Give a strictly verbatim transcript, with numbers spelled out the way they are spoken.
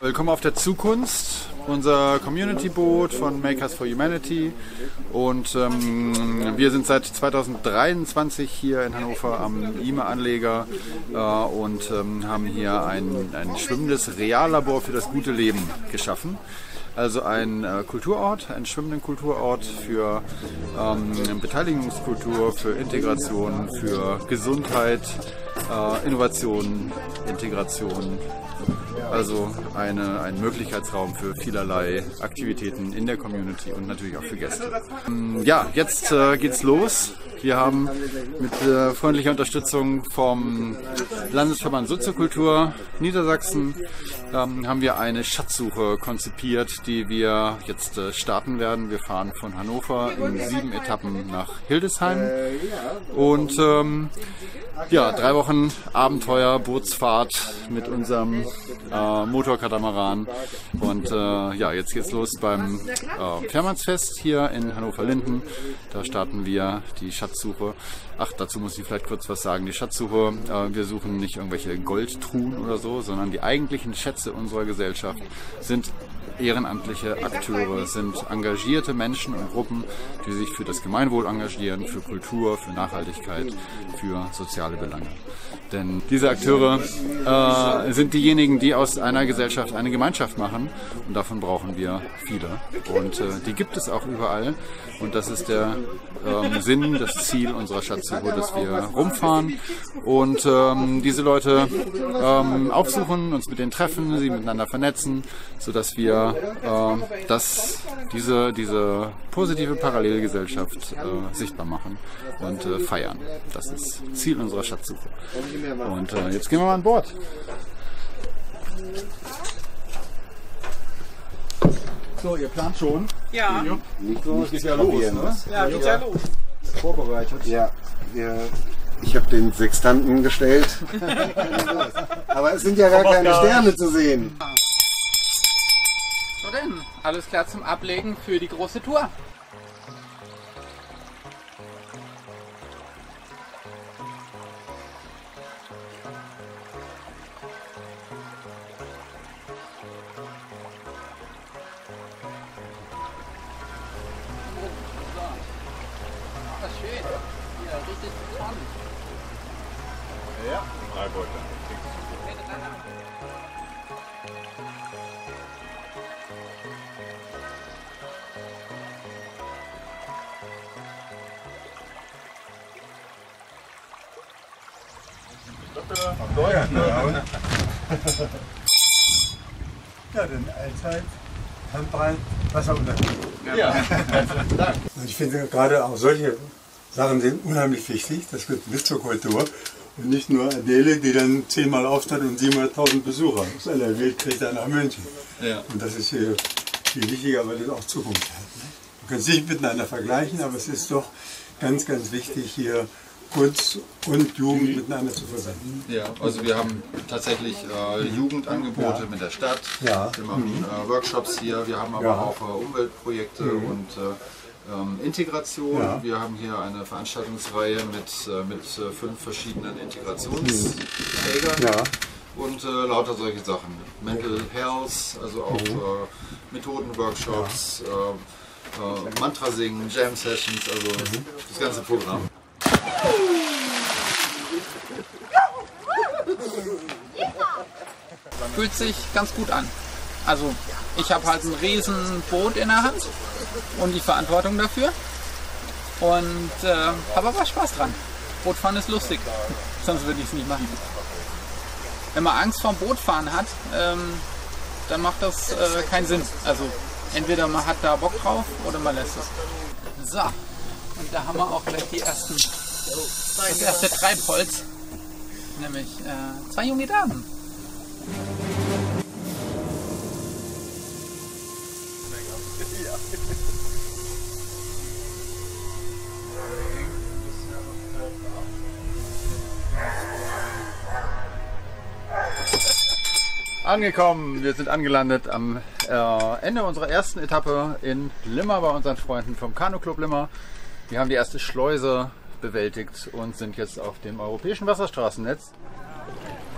Willkommen auf der Zukunft, unser Community-Boot von Makers for Humanity, und ähm, wir sind seit zweitausenddreiundzwanzig hier in Hannover am I M E-Anleger äh, und ähm, haben hier ein, ein schwimmendes Reallabor für das gute Leben geschaffen. Also ein äh, Kulturort, einen schwimmenden Kulturort für ähm, Beteiligungskultur, für Integration, für Gesundheit, äh, Innovation, Integration. Also eine, ein Möglichkeitsraum für vielerlei Aktivitäten in der Community und natürlich auch für Gäste. Ja, jetzt äh, geht's los. Wir haben mit äh, freundlicher Unterstützung vom Landesverband Soziokultur Niedersachsen ähm, haben wir eine Schatzsuche konzipiert, die wir jetzt äh, starten werden. Wir fahren von Hannover in sieben Etappen nach Hildesheim und ähm, ja, drei Wochen Abenteuer, Bootsfahrt mit unserem äh, Motorkatamaran. Und äh, ja, jetzt geht's los beim äh, Fährmannsfest hier in Hannover-Linden. Da starten wir die Schatzsuche. Ach, dazu muss ich vielleicht kurz was sagen. Die Schatzsuche, äh, wir suchen nicht irgendwelche Goldtruhen oder so, sondern die eigentlichen Schätze unserer Gesellschaft sind ehrenamtliche Akteure, sind engagierte Menschen und Gruppen, die sich für das Gemeinwohl engagieren, für Kultur, für Nachhaltigkeit, für soziale Belange. Denn diese Akteure äh, sind diejenigen, die aus einer Gesellschaft eine Gemeinschaft machen, und davon brauchen wir viele. Und äh, die gibt es auch überall, und das ist der ähm, Sinn, das Ziel unserer Schatzsuche, dass wir rumfahren und ähm, diese Leute ähm, aufsuchen, uns mit denen treffen, sie miteinander vernetzen, sodass wir äh, das, diese, diese positive Parallelgesellschaft äh, sichtbar machen und äh, feiern. Das ist Ziel unserer Schatzsuche. Und äh, jetzt gehen wir mal an Bord. So, ihr plant schon? Ja. Nicht geht ja los, ne? Ja, geht ja los. Vorbereitet. Ja, wir, ich habe den Sextanten gestellt. Aber es sind ja gar keine Sterne zu sehen. So denn, alles klar zum Ablegen für die große Tour. Das ist schön. Ja, richtig bekannt. Ja, Freiburg. Ja, dann allzeit Handball, Wasserunterricht. Ja, herzlichen Dank. Und ich finde gerade auch solche Sachen sind unheimlich wichtig. Das wird mit zur Kultur. Und nicht nur Adele, die dann zehnmal auftritt und siebenhunderttausend Besucher aus aller Welt kriegt dann nach München. Ja. Und das ist hier viel wichtiger, weil das auch Zukunft hat. Ne? Man kann es nicht miteinander vergleichen, aber es ist doch ganz, ganz wichtig, hier Kunst und Jugend miteinander zu verbinden. Ja, also wir haben tatsächlich äh, Jugendangebote Ja. mit der Stadt. Ja. Wir machen äh, Workshops hier, wir haben aber Ja. auch äh, Umweltprojekte Mhm. und äh, ähm, Integration. Ja. Wir haben hier eine Veranstaltungsreihe mit, äh, mit äh, fünf verschiedenen Integrationsträgern. Ja. Und äh, lauter solche Sachen. Mental Health, also auch äh, Methodenworkshops, äh, äh, Mantra singen, Jam Sessions, also das ganze Programm. Fühlt sich ganz gut an. Also ich habe halt ein riesen Boot in der Hand und die Verantwortung dafür und äh, habe aber Spaß dran. Bootfahren ist lustig, sonst würde ich es nicht machen. Wenn man Angst vorm Bootfahren hat, ähm, dann macht das äh, keinen Sinn. Also entweder man hat da Bock drauf oder man lässt es. So, und da haben wir auch gleich die ersten, das erste Treibholz, nämlich äh, zwei junge Damen. Angekommen, wir sind angelandet am äh, Ende unserer ersten Etappe in Limmer bei unseren Freunden vom Kanu-Club Limmer. Wir haben die erste Schleuse bewältigt und sind jetzt auf dem europäischen Wasserstraßennetz.